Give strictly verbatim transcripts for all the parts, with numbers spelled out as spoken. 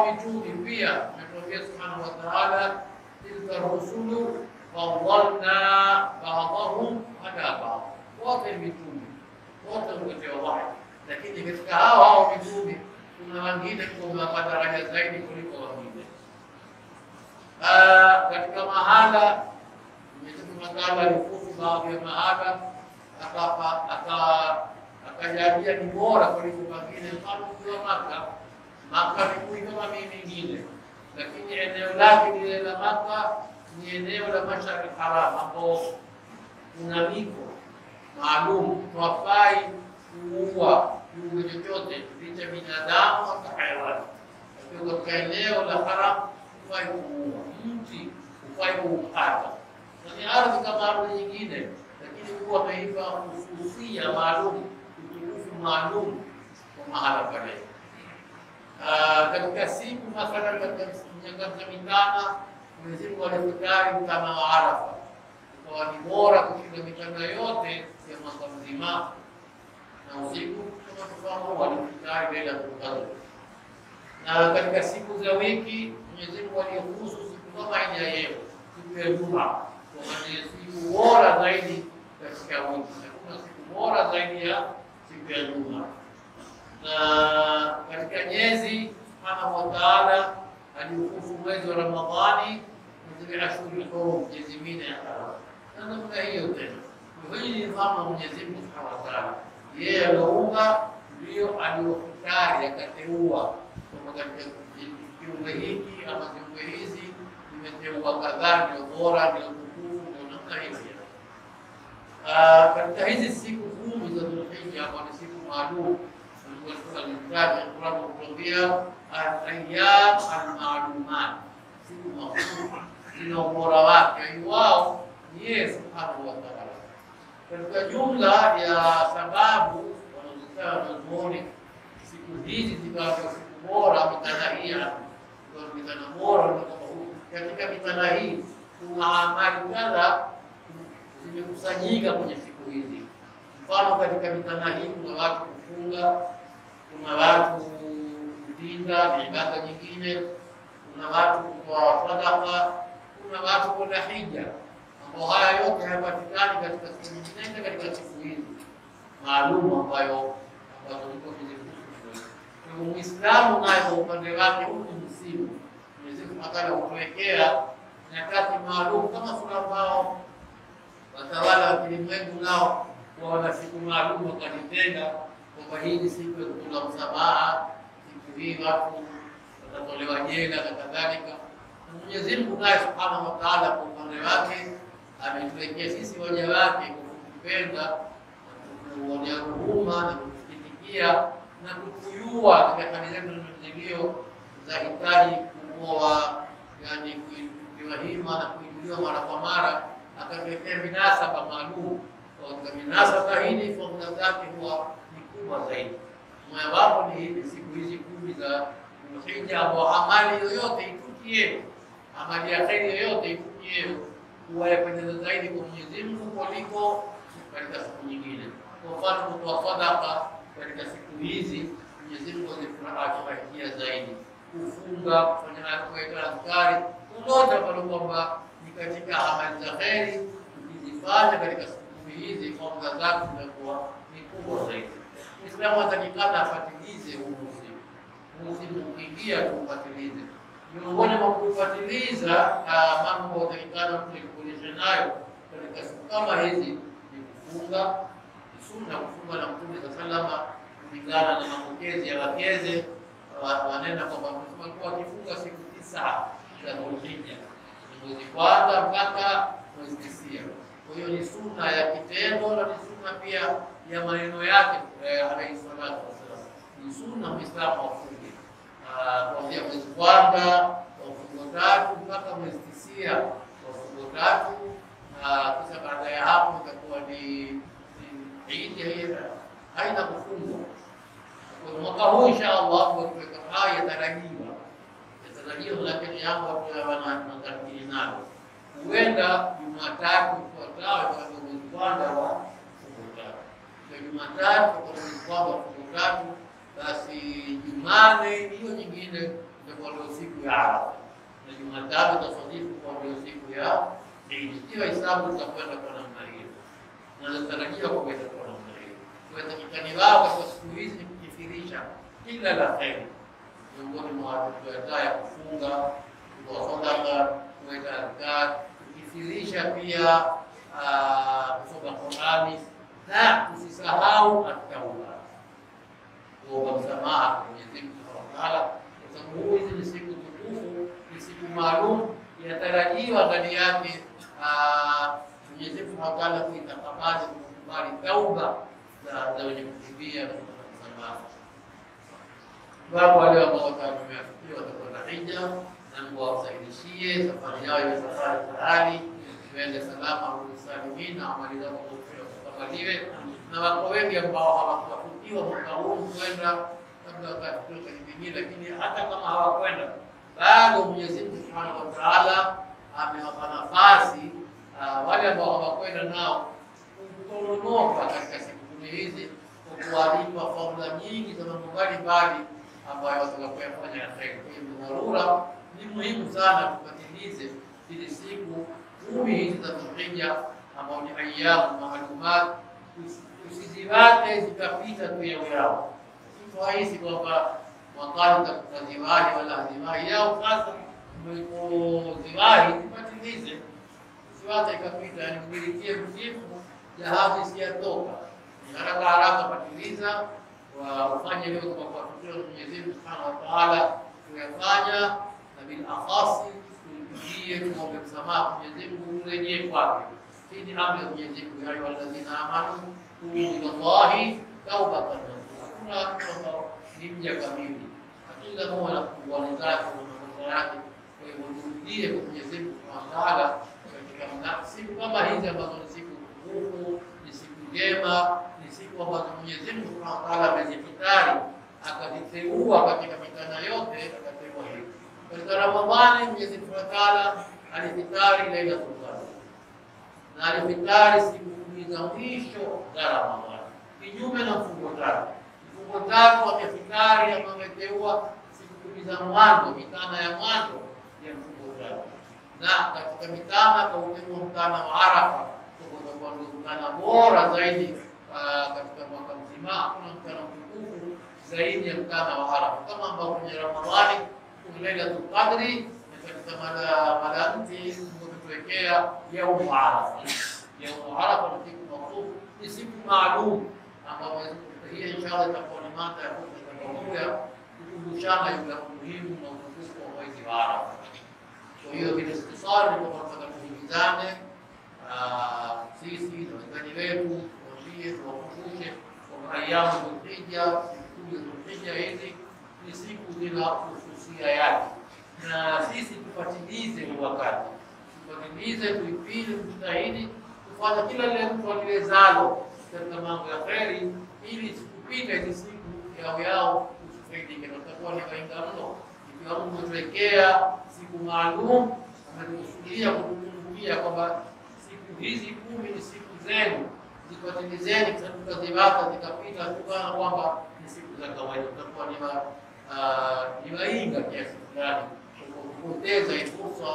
mitume pia ametuambia subhanahu wa ta'ala, tilka rusulu fadhalna ba'dahum ala ba'd, wote mitume wote wamepewa wahi, lakini katika hao hao mitume kuna wengine kwa daraja zaidi kuliko wengine. Katika mahala Mwenyezi Mungu alifufu baadhi ya mahala akajalia ni bora kuliko wengine. Mfano kwa Maka, Maka ni kui kama mingine, lakini eneo lake lile la Maka ni eneo la Mashari Haram, ambapo kuna miko maalum hawafai kuua kiumbe chochote licha binadamu au hayawani. Katika eneo la haram hufai kuua mti, hufai kuukata, na ni ardhi kama ardhi nyingine, lakini huwa wameipa hususia maalum, utukufu maalum kwa mahala pale. Katika siku mathalan katika nyakati za mitana, Mwenyezi Mungu alifikari mtana wa Arafa kwa ni bora kushinda mitana yote ya mwaka mzima, na usiku kama tufahamu walifikari Lailatul Qadr. Na katika siku za wiki Mwenyezi Mungu aliruhusu siku kama ya leo, siku ya Ijumaa, kwa maana siku bora zaidi katika wiki. Hakuna siku bora zaidi ya siku ya Ijumaa. Na katika nyezi Subhanahu wa Ta'ala aliruhusu mwezi wa Ramadhani, mwezi wa Ashurul Hurum, miezi minne ya haram. Na namna hiyo tena, kwa hiyo ni mfano Mwenyezi Mungu Subhanahu wa Ta'ala, yeye aliumba ndio aliofikari akateua kwa katika kiumbe hiki ama kiumbe hizi zimeteua kadhaa ndio bora ndio tukufu ndio namna hiyo. Ah, katika hizi siku kumi za Dhulhijja ambazo ni siku maalum alitaja Qur'an kutuambia al-ayyam al-ma'lumat, siku maalum zina ubora wake wao ni yeye Subhanahu wa Ta'ala. Katika jumla ya sababu wanazosema wanazuoni siku hizi zikawa siku bora, mitana hii ndio mitana bora. Katika mitana hii kuna amali kadha zimekusanyika kwenye siku hizi. Mfano, katika mitana hii kuna watu kufunga, kuna watu kutinda na ibada nyingine, kuna watu kutoa sadaka, kuna watu kwenda hija. Mambo haya yote hayapatikani katika siku nyingine, katika siku hizi maalum ambayo ambazo ziko vizuri. Kwa Muislamu naye kwa upande wake huu ni msimu Mwenyezi Mungu akala kuwekea nyakati maalum, kama kuna ambao watawala wa kilimwengu nao kwa wana siku maalum wakajitenga kwamba hii ni siku ya kula msamaha, siku hii watu watatolewa jela na kadhalika. Mwenyezi Mungu naye Subhanahu wa Ta'ala kwa upande wake ametuwekea sisi waja wake kupenda, kuonea huruma na kusikitikia na kukuyua katika hali zetu zilio za hitaji kuoa, yani kuinuliwa hima na kuinuliwa mara kwa mara, akatuwekea minasaba maalum. Kwa minasaba hii fadhila zake huwa ni kubwa zaidi. Moja wapo ni hizi siku hizi kumi za Dhulhijja, ambao amali yoyote itukie, amali ya kheri yoyote itukie huwa yapendeza zaidi kwa Mwenyezi Mungu kuliko katika siku nyingine. Kwa mfano, kutoa sadaka katika siku hizi Mwenyezi Mungu anafurahia zaidi. Kufunga, kufanya kuweka adhkari, lolote ambalo kwamba ni katika amali za kheri, ukizifanya katika siku hizi fadhila zake zinakuwa ni kubwa zaidi. Muislamu atakikana afatilize huu musimu. Musimu ukiingia tuufatilize. Miongoni mwa kufatiliza mambo atakikana kujifunza nayo katika siku kama hizi ni kufunga. Sunna kufunga na Mtume sallallahu kulingana na mapokezi ya wakeze wanena kwamba Mtume alikuwa akifunga siku tisa za Dhulhijja, mwezi kwanza mpaka mwezi tisa. Kwa hiyo ni sunna ya kitendo na ni sunna pia ya maneno yake alayhi salatu wasallam. Ni sunna Muislamu afunge kuanzia mwezi kwanza wa fungo tatu mpaka mwezi tisa wa fungo tatu, na kisha baada ya hapo itakuwa ni Eid ya haina kufungwa. Kwa mwaka huu inshallah kwa kuweka haya yatarajiwa yatarajiwa, lakini hapo wanataraji nalo huenda Jumatatu ifuatayo kwa mwezi kwanza wa fungo tatu. Kwa Jumatatu kwa mwezi kwanza wa fungo tatu, basi Jumane hiyo nyingine itakuwa ndio siku ya Arafa, na Jumatatu itasadifu kwa ndio siku ya Eid. Hiyo hesabu tutakwenda kwa namna hiyo, na natarajiwa kwa kwenda kwa namna hiyo. Kwa takikani wao kwa siku hizi ni kukithirisha kila la kheri, miongoni mwa watu ya kufunga, kutoa sadaka, kuweka adhkar, kukithirisha pia kusoma Qur'ani, na usisahau at-tauba, kuomba msamaha kwa Mwenyezi Mungu Subhanahu wa Ta'ala, kwa sababu hizi ni siku tukufu, ni siku maalum, inatarajiwa ndani yake Mwenyezi Mungu Subhanahu wa Ta'ala kuitakabali, kukubali tauba za wenye kutubia na msamaha. Wako wale ambao watameafikiwa watakwenda hija, na Mungu awasaidishie safari yao iwe safari halali, tuende salama rudi salimina, amali zao zitakabaliwe. Na wako wengi ambao hawakufanikiwa mwaka huu kwenda, labda wakatoka nyingine, lakini hata kama hawakwenda bado Mwenyezi Mungu Subhanahu wa Ta'ala amewapa nafasi wale ambao hawakwenda nao kutononoka katika siku kumi hizi, kwa kuwalipa fadhila nyingi za mambo mbalimbali ambayo watakayofanya kheri. Kwa hiyo dharura ni muhimu sana tupatilize hizi siku kumi hizi za Dhulhijja ambao ni ayyamu maalumat, usiziwate zikapita tu yao yao. Si rahisi kwamba mwakani utakuziwahi wala haziwahi yao. Sasa mlipoziwahi tupatilize, usiwate ikapita, yani kumilikie msimu jahazi siyatoka, haraka haraka patiliza wa ufanye leo kwa kuwafikia Mwenyezi Mungu Subhanahu wa Ta'ala kuyafanya, na bil akhasi tulipigie tuombe msamaha Mwenyezi Mungu, urejee kwake. Hii ni amri ya Mwenyezi Mungu, ya ayyuhalladhina amanu tubu ila Allahi tawbatan nasuha. Hakuna mtu ni mja kamili, kila mmoja na kuwali zake na mambo yake. Kwa hivyo turudie kwa Mwenyezi Mungu Subhanahu wa Ta'ala katika siku kama hizi ambazo ni siku tukufu, ni siku njema, ni siku ambazo Mwenyezi Mungu Subhanahu wa Ta'ala amezifitari akaziteua katika mitana yote, akateua hivi. Katika Ramadhani Mwenyezi Mungu Subhanahu wa Ta'ala alifitari Lailatul Qadr, na alifitari siku kumi za mwisho za Ramadhani, kinyume na mfungo tatu. Mfungo tatu amefitari ama ameteua siku kumi za mwanzo, mitana ya mwanzo ya mfungo tatu, na katika mitana kauteua mtana wa Arafa, kwa ndio mtana bora zaidi katika mwaka mzima. Hakuna mtana mtukufu zaidi ya mtana wa Arafa, kama ambao kwenye Ramadhani kuna Lailatul Qadri, na katika mada mada nti tumetuwekea yaumu Arafa. Yaumu Arafa ni siku maalum, ni siku maalum ambayo hii inshallah itakuwa ni mada ya kuja kukumbushana yule muhimu na utukufu wa mwezi wa Arafa. Kwa hiyo bila ikhtisar ni kwamba tunahimizane sisi na wengine wetu, tuambie, tuwakumbushe kwamba ayyamu Dhulhijja, siku za Dhulhijja hizi ni siku zina hususia yake, na sisi tufatilize wakati, tufatilize, tuipinde, tujitahidi kufanya kila lile mtu aliwezalo katika mambo ya kheri, ili sikupita hizi siku yao yao usifaidike. Na tutakuwa ni kainga mno ikiwa Mungu ametuwekea siku maalum, ametukusudia kutukumbukia kwamba siku hizi kumi ni siku zenu, zifuatilizeni, kwa sababu kaziwata zikapita tukana kwamba ni siku za kawaida, tutakuwa ni ni wainga kiasi fulani kupoteza hii fursa,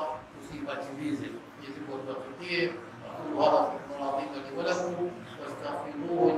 usiipatilize. Mwenyezi Mungu atuwafikie. Aqulu hadha wa astaghfirullaha li wa lakum wastaghfiruhu